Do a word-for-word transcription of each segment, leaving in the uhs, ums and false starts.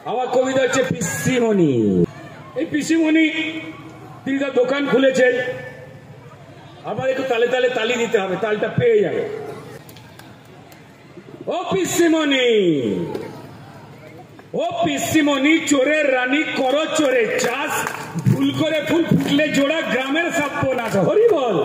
আমার কবিতা হচ্ছে পিসিমণি। এই পিসিমণি তিনি তার দোকান খুলেছেন, আবার একটু তালে তালে তালি দিতে হবে, তালটা পেয়ে যাবে। ও পিসিমণি, ও পিসিমণি, চোরের রানী করো চোরের চাষ, ভুল করে ফুল ফুটলে জোড়া গ্রামের সর্বনাশ। হরি বল।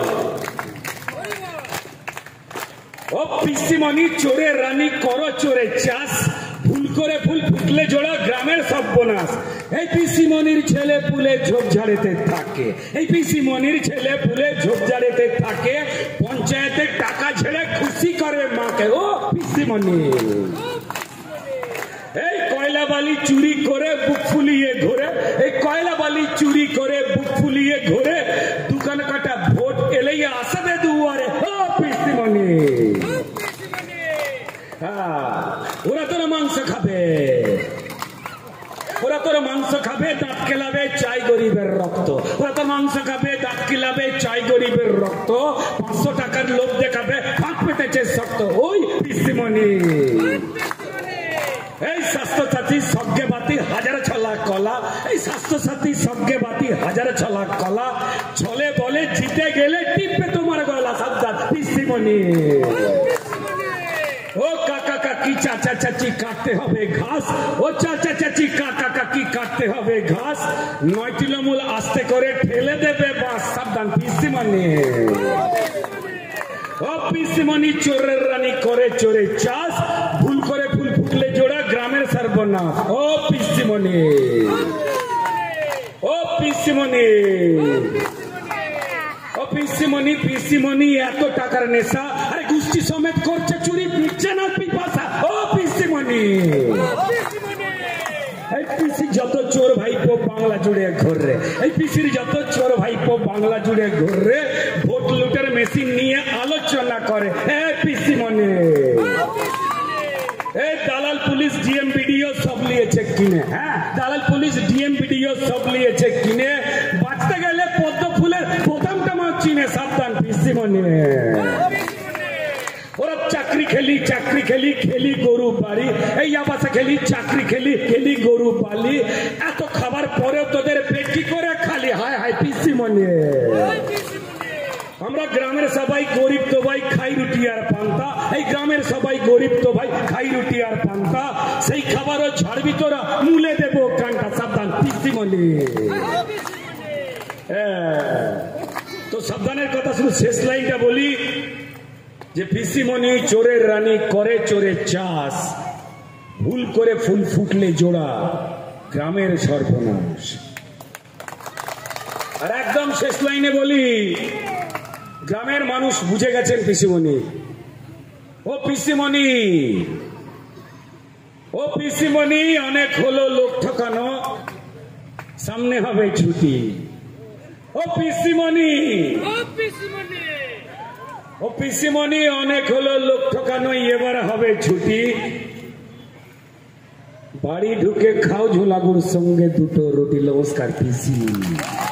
ও পিসিমণি, চোরের রানী করো চোরের চাষ, ভুল করে ফুল ফুটলে জোড়া গ্রামের সর্বনাশ। এই পিসিমণির ছেলে পুলে ঝোপঝাড়েতে থাকে, এই পিসিমণির ছেলে পুলে ঝোপঝাড়েতে থাকে, পঞ্চায়েতের টাকা ছেড়ে খুশি করে মাকে। ও পিসিমণি, এই কয়লা বালি চুরি করে বুক ফুলিয়ে ঘোরে, এই কয়লা বালি চুরি করে বুক ফুলিয়ে ঘোরে, দোকান কাটা ভোট এলেই আসবে দুয়ারে। ও পিসিমণি, ওরা তোর মাংস খাবে, ওরা তোর মাংস খাবে, দাঁত কেলাবে, চাই গরিবের রক্ত। ওরা তোর মাংস খাবে, দাঁত কেলাবে, চাই গরিবের রক্ত, পাঁচশো টাকার লোভ দেখাবে, ফাঁক পেতেছে শক্ত। ওই পিসিমণি, এই স্বাস্থ্য সাথী সজ্ঞে বাতি হাজার ছলা কলা, এই স্বাস্থ্য সাথী সজ্ঞে বাতি হাজার ছলা কলা, ছলে বলে জিতে গেলে টিপে তোমার গলা। সাবধান পিসিমণি। ও কাকা কাকি চাচা চাচি কাটতে হবে ঘাস, ও চাচা চাচি কাকা কাকি কাটতে হবে ঘাস, নয় তৃণমূল আস্তে করে ঠেলে দেবে বাস। সাবধান পিসিমণি। ও পিসিমণি, চোরের রানী করে চোরের চাষ, ভুল করে ফুল ফুটলে জোড়া গ্রামের সর্বনাশ। ও পিসিমণি, ও পিসিমণি, ও পিসিমণি, পিসিমণি এত টাকার নেশা, আরে গোষ্ঠী সমেত করছে চুরি, পিচ্ছে না পিপাসা। ও পিসিমণি, এই পিসি যত চোর ভাইপো বাংলা জুড়ে ঘুরে, এই পিসির যত চোর ভাইপো বাংলা জুড়ে ঘুরে, ভোট লুটের মেশিন নিয়ে আলোচনা করে। হ্যাঁ পিসিমণি, এই দালাল পুলিশ ডিএম বিডিও সব লিয়েছে কিনে, হ্যাঁ দালাল পুলিশ ডিএম বিডিও সব লিয়েছে কিনে, বাঁচতে গেলে পদ্ম ফুলের বোতামটা মা চিনে। সাবধান পিসিমণি। ওরা চাকরি খেলি চাকরি খেলি খেলি গরু বাড়ি, এই আবাসে খেলি চাকরি খেলি খেলি গরু বালি, এত খাবার পরেও তোদের পেটি করে খালি। হায় হায় পিসিমণি। আমরা গ্রামের সবাই গরিব তো ভাই, খাই রুটি আর পান্তা, এই গ্রামের সবাই গরিব তো ভাই, খাই রুটি আর পান্তা, সেই খাবারও ছাড়বি তোরা, মুলে দেবো কানটা। সাবধান পিসিমণি। তো সাবধানের কথা শুধু শেষ লাইনটা বলি যে পিসিমণি, চোরের রানী করে চোরের চাষ, ভুল করে ফুল ফুটলে জোড়া গ্রামের সর্বনাশ। আর একদম শেষ লাইনে বলি, গ্রামের মানুষ বুঝে গেছেন পিসিমণি। ও পিসিমণি, ও পিসিমণি, অনেক হলো লোক ঠকানো, সামনে হবে ছুটি। ও পিসিমণি, ও পিসিমণি, ও পিসিমণি, অনেক হলো লোক ঠকানো, এবার হবে ছুটি। বাড়ি ঢুকে খাও ঝোলাগুড় সঙ্গে দুটো রুটি। নমস্কার পিসি।